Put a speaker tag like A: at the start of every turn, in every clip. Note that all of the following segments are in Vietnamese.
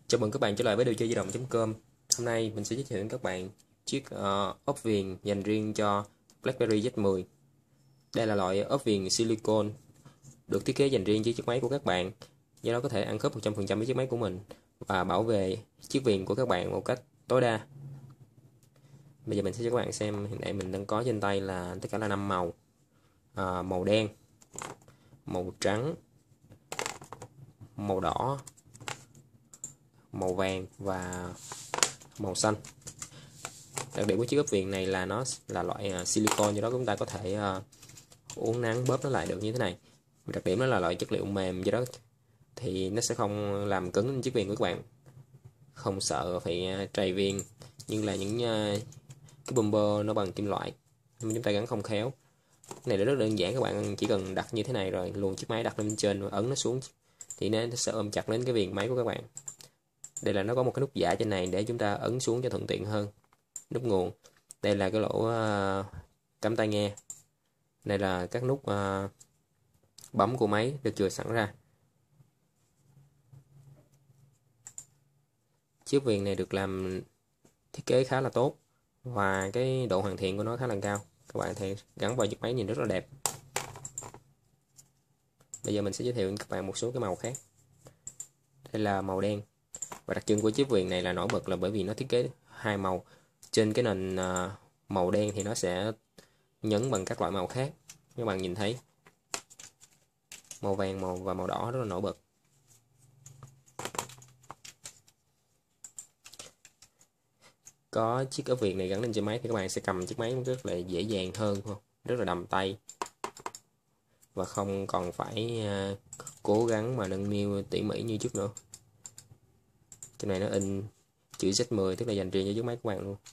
A: Chào mừng các bạn trở lại với đồ chơi di động.com. Hôm nay mình sẽ giới thiệu đến các bạn chiếc ốp viền dành riêng cho BlackBerry Z10. Đây là loại ốp viền silicon được thiết kế dành riêng cho chiếc máy của các bạn, do đó có thể ăn khớp 100% với chiếc máy của mình và bảo vệ chiếc viền của các bạn một cách tối đa. Bây giờ mình sẽ cho các bạn xem, hiện tại mình đang có trên tay là tất cả là 5 màu. Màu đen, màu trắng, màu đỏ, màu vàng và màu xanh. Đặc điểm của chiếc ốp viền này là nó là loại silicon, do đó chúng ta có thể uốn nắn bóp nó lại được như thế này. Đặc điểm đó là loại chất liệu mềm, do đó thì nó sẽ không làm cứng chiếc viền của các bạn, không sợ phải trầy viền nhưng là những cái bumper nó bằng kim loại nhưng chúng ta gắn không khéo. Cái này rất đơn giản, các bạn chỉ cần đặt như thế này rồi luồn chiếc máy đặt lên trên và ấn nó xuống thì nó sẽ ôm chặt lên cái viền máy của các bạn. Đây là nó có một cái nút giả trên này để chúng ta ấn xuống cho thuận tiện hơn. Nút nguồn, đây là cái lỗ cắm tai nghe, đây là các nút bấm của máy được chừa sẵn ra. Chiếc viền này được làm thiết kế khá là tốt và cái độ hoàn thiện của nó khá là cao. Các bạn thể gắn vào chiếc máy nhìn rất là đẹp. Bây giờ mình sẽ giới thiệu với các bạn một số cái màu khác. Đây là màu đen, và đặc trưng của chiếc viền này là nổi bật là bởi vì nó thiết kế hai màu. Trên cái nền màu đen thì nó sẽ nhấn bằng các loại màu khác. Các bạn nhìn thấy màu vàng và màu đỏ rất là nổi bật. Có chiếc ốp viền này gắn lên trên máy thì các bạn sẽ cầm chiếc máy rất là dễ dàng hơn, rất là đầm tay và không còn phải cố gắng mà nâng niu tỉ mỉ như trước nữa. Trên này nó in chữ Z10, tức là dành riêng cho chiếc máy của bạn luôn.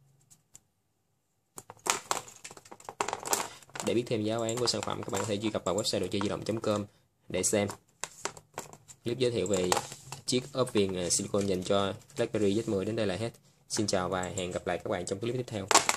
A: Để biết thêm giá bán của sản phẩm, các bạn có thể truy cập vào website đồ chơi di động.com để xem. Clip giới thiệu về chiếc ốp viền silicon dành cho BlackBerry Z10 đến đây là hết. Xin chào và hẹn gặp lại các bạn trong clip tiếp theo.